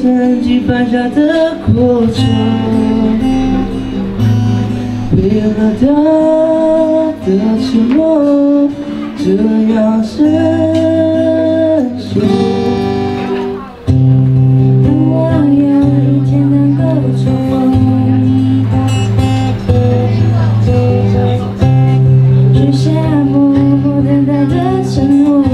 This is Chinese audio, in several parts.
曾经犯下的过错，为了他的沉默，这样生疏。 当我有一天能够重逢，许下默默等待的承诺，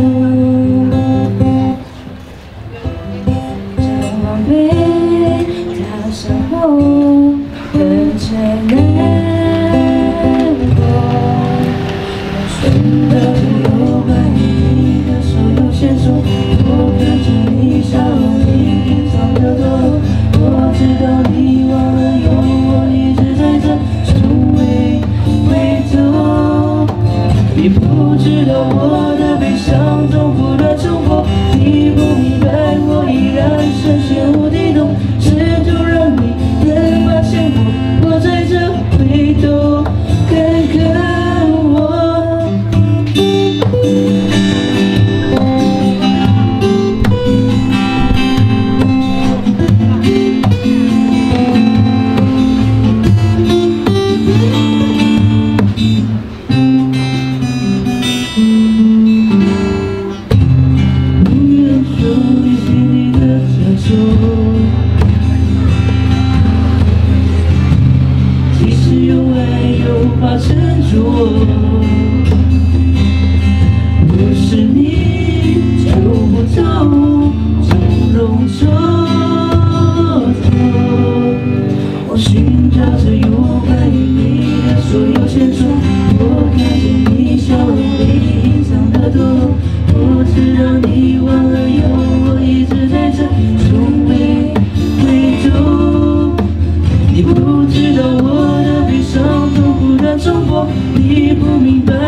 将往被他身后更才难过。我寻找着有关于你的所有线索，我看着你笑容里隐藏的堕落。我知道你忘了有我一直在这，从未回头。你不知道我的悲伤中不断重复，你不明白我依然深陷无底洞，试图让你能发现我在这，回头看看我。即使有爱又无法撑住我，不是你就不走，从容蹉跎。我寻找着有关于你的所有线索，我看见你笑容里隐藏的堕落。我知道你忘了有我一直在这，从未回头。你不知道我的悲伤中不断重播，你不明白